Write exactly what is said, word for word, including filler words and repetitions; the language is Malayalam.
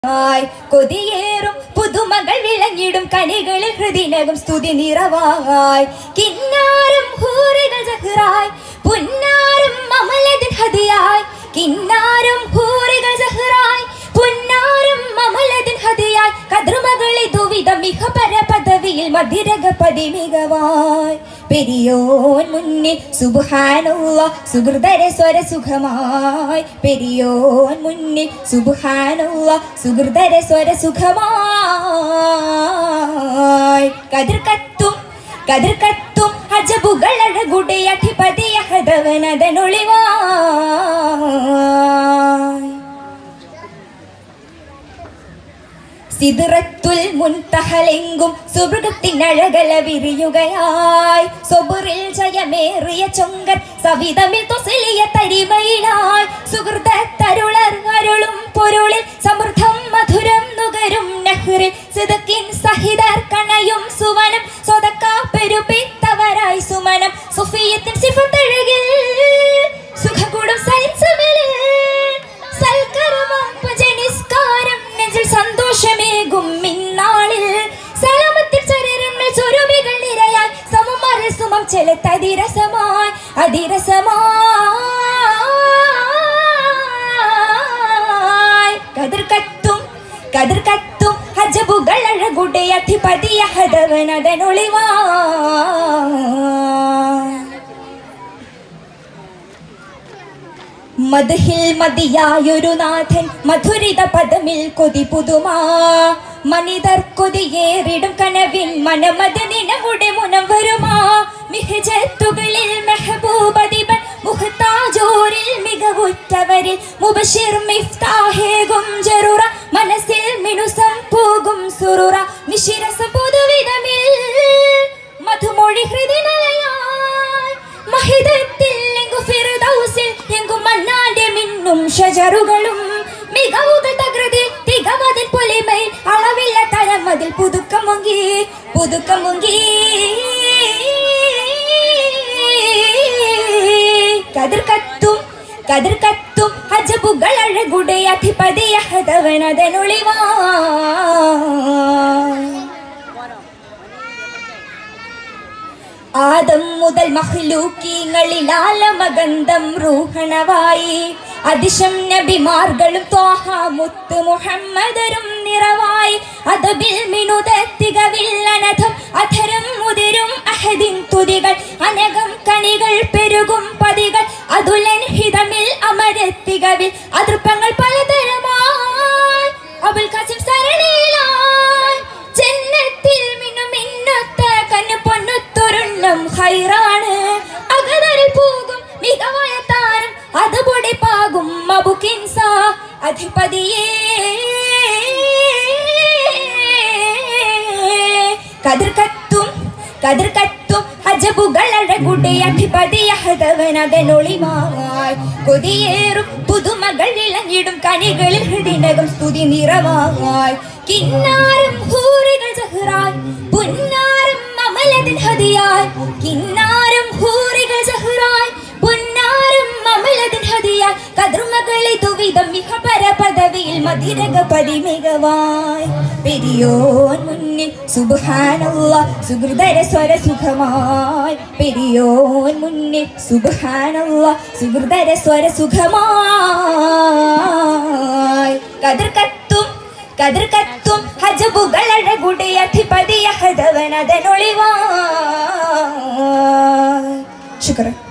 കൊതിയേറും പുതുമകൾ വിളഞ്ഞിടും കണികളിൽ ഹൃദിനകം സ്തുതി നിറവായി കിന്നാരം ഹൂറികൾ സഹറായി പുന്നാരം അമലദിൻ ഹദിയായി കിന്നാരം ഹൂറികൾ സഹറായി പുന്നാരം അമലദിൻ ഹദിയായി കദ്രുമകളെ ദുവിധം മിക പര പദവിയിൽ മധിരക പതിമികവായി പെരിയോൻ മുന്നിൽ സുബ്ഹാനല്ലാഹ് സുഹൃദര സ്വര സുഖമായി പെരിയോൻ മുന്നിൽ സുബ്ഹാനല്ലാഹ് സുഹൃദര സ്വര സുഖമായി കതിർ കത്തും കതിർ കത്തും അജബുകൾ അഴകുടെ അധിപതിയ ഹദവനദനൊളിവായി സിദ്റത്തുൽ മുൻതഹലെങ്കും സുബ്രഗത്തിനഴകല വിരിയുകയായി സൊബറിൽ ജയമേറിയ ചൊങ്കർ സവിതമിൽ തൊസിലിയ തരിമയിലായി സുഹൃത തരുളർ അരുളും പൊരുളിൽ സമൃദ്ധം മധുരം നുകരും നെഹ്റിൽ സിദക്കിൻ സഹിതർ കണയും സുവനം സ്വതക്ക പെരുപിത്തവരായി സുമനം സുഫിയത്തിൻ സിഫത്തഴകിൽ സുഖകൂടും സൽസമലിൽ സൽക്കർമ്മം ഭജനിസ്കാരം നെഞ്ചിൽ സന്തോഷമേകും ഇന്നാളിൽ സലാമത്തിൽ ചരരങ്ങൾ സ്വരൂപികൾ നിരയായി സമമര സുമം ചെലത്തതിരസമായി അതിരസമായി കതിർ കത്തും കതിർ കത്തും ഹജബുകൾ അഴകുടെ അധിപതിയ ഹദവനദനൊളിവായി മദ്ഹിൽ മതിയായൊരു നാഥൻ മധുരിത പദമിൽ കൊതി പുതുമാ മനിതർ കൊതിയേറിടും കനവിൽ മനമത് നിനവുടെ മുനം വരുമാ മിഹജത്തുകളിൽ മെഹബൂബദിബൻ മുഖ്താജോരിൽ മികവുറ്റവരിൽ മുബശിർ മിഫ്താഹേകും ജറുറ മനസ്സിൽ മിനുസം പോകും സുറുറ മിശിരസ പുതുവിധമിൽ മധുമൊഴി ഹൃദിനലയായി മഹിതത്തിൽ ഫിർദൗസിൽ എങ്കും മന്നാന്റെ മിന്നും ഷജറുകളും മികവുകൾ തകൃതി തികവതിൽ പൊലിമയിൽ അളവില്ല തരമതിൽ പുതുക്കം മുങ്ങി പുതുക്കം മുങ്ങി കതിർ കത്തും കതിർ കത്തും അജബുകൾ അഴകുടെ അധിപതിയ ഹദവനദനൊളിവായി ആദം മുതൽ മഖ്ലൂക്കീങ്ങളിൽ ആലമഗന്ധം റൂഹണവായി അതിശം നബിമാർകളും ത്വാഹ മുത്ത് മുഹമ്മദരും നിറവായി അദബിൽ മിനുദത്തികവിൽ അനധം അധരം മുതിരും അഹദിൻ തുതികൾ അനകം കണികൾ പെരുകും പതികൾ അതുലൻ ഹിതമിൽ അമരത്തികവിൽ അതൃപ്പങ്ങൾ പലതരമായി അബുൽ ഖാസിം സരണിയിലായി ജന്നത്തിൽ മിന്നു മിന്നത്ത കണ്ണു പൊന്നുത്തുരുണ്ണം ഹൈറാണ് അകതരിൽ പോകും മികവായ താരം അതുപൊടി പാകും മബുക്കിൻസ അധിപതിയേ കതിർ കത്തും കതിർ കത്തും അജബുകൾ അഴകുടെ അധിപതിയ ഹദവനദനൊളിവായി കൊതിയേറും പുതുമകൾ വിളഞ്ഞിടും കണികളിൽ ഹൃദിനകം സ്തുതി നിറവായി കിന്നാരം ഹൂറികൾ സഹറായി പുന്നാരം അമലദിൻ ഹദിയായി കിന്നാരം ഹൂറികൾ സഹറായി പുന്നാരം അമലദിൻ ഹദിയായി കദ്രുമകളെ ദുവിധം മിക പര പദവിയിൽ മധിരക പരിമികവായി പെരിയോൻ മുന്നിൽ സുബ്ഹാനല്ലാഹ് സുഹൃദര സ്വര സുഖമായി പെരിയോൻ മുന്നിൽ സുബ്ഹാനല്ലാഹ് സുഹൃദര സ്വര സുഖമായി കതിർ കത്തും കതിർ കത്തും ഹജബുകൾ അഴകുടെ അധിപതിയ ഹദവനദനൊളിവായി ശുക്രൻ.